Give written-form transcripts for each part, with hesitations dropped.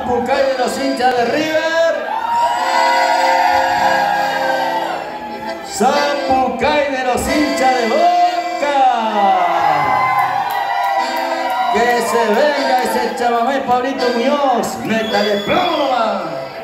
Zapucay de los hinchas de River. Zapucay de los hinchas de Boca. Que se venga ese chamamé Pablito Muñoz. Métale plomo nomás.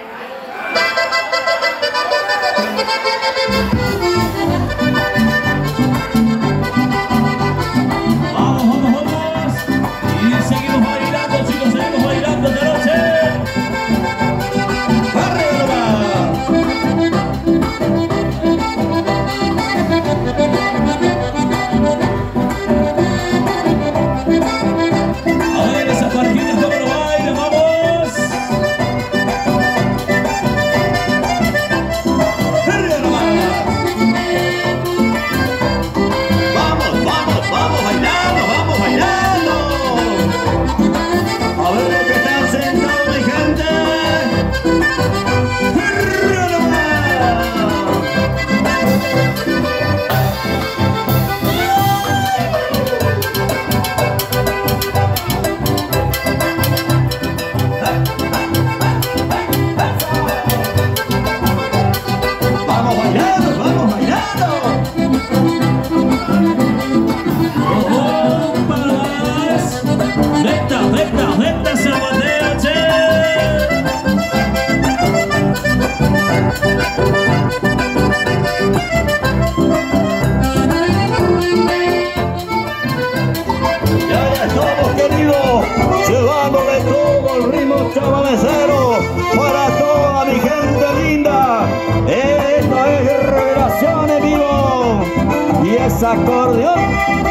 Llevándole todo el ritmo chamamecero para toda mi gente linda. Esto es Revelación en vivo y es acordeón.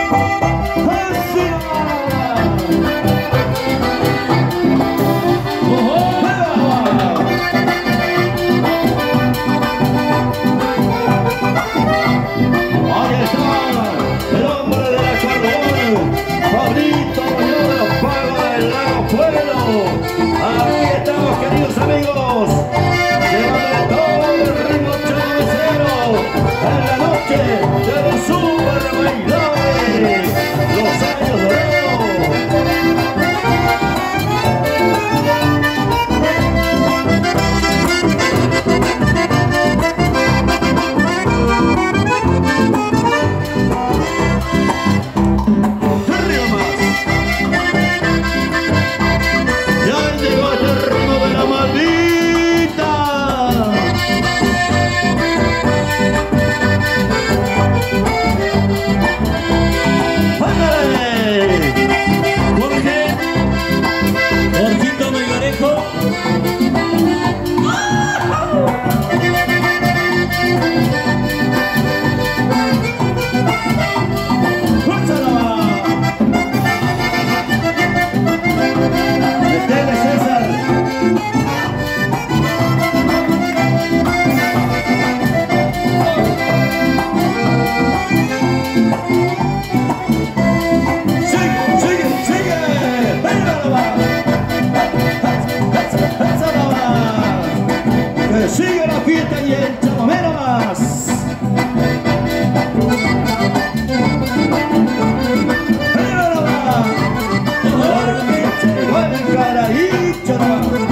Ahí está el hombre del acordeón, Pablito Muñoz de los Pagos del Lago Pueblo. Aquí estamos, queridos amigos, llevándole todo el ritmo chamamecero en la noche de los super bailadores, los años dorados. Sigue la fiesta y el chamamé nomás. ¡Pero nomás! Porque llegó el carajito nomás.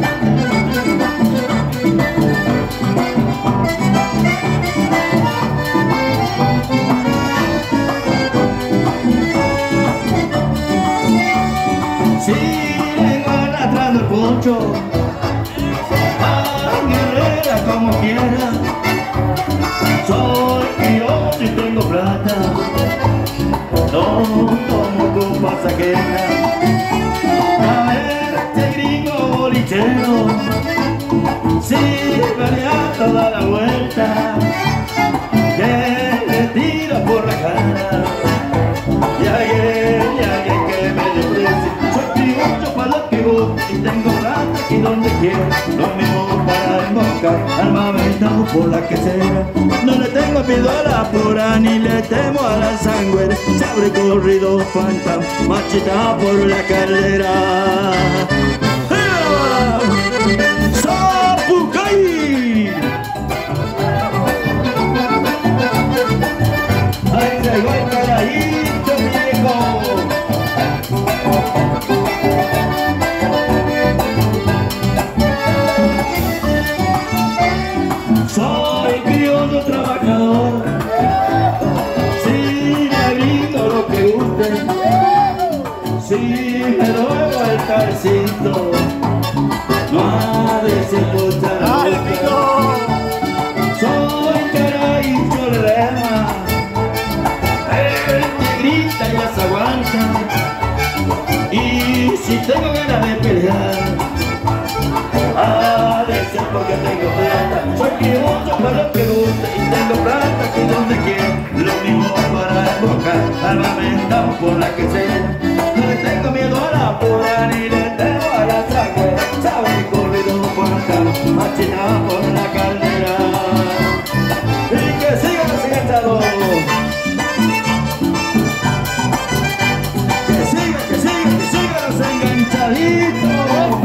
Sigue arrastrando el poncho, como quiera, soy yo y tengo plata, no tomo con pasajera. A ver, este gringo bolichero, sírvele a toda la vuelta, que le tira por la cara, y alguien que me desprecie. Soy criollo para lo que voy y tengo plata aquí donde quiero, lo mismo para emboscar, armamentado por la quesera. No le tengo miedo a la pura ni le temo a la sangüera. Se abre corrido fantasma, machita por la caldera. ¡Zapucay! ¡Ahí llegó el carajito viejo! Si me doy vuelta al cinto, no ha de ser mucha la boca. Soy cara y chorrema, el que grita y las aguanta. Y si tengo ganas de pelear, ha de ser porque tengo plata. Soy criollo para lo que guste y tengo plata que donde quiera. Lo mismo para embocar, armamentado por la que sea. No le tengo miedo a la pura ni le temo a la sangre. Sabe mi corrido por la cama, machinado por la caldera. Y que sigan los enganchados. Que sigan los enganchaditos.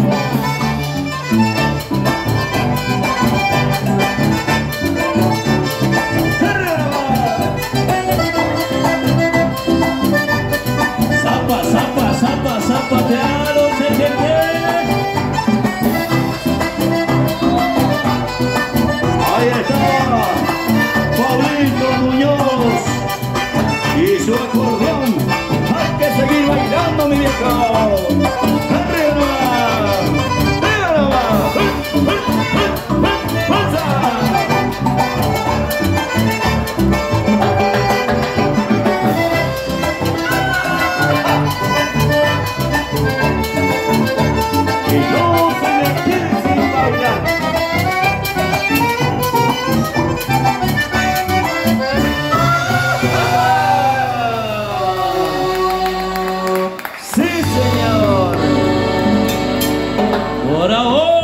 Zapateado, Ahí está Pablito Muñoz y su acordeón. Hay que seguir bailando, mi viejo. ¡Arriba nomás! ¡Arriba nomás! ¡Fuerza! Y no se me quede sin bailar. ¡Sí, señor! por ahora.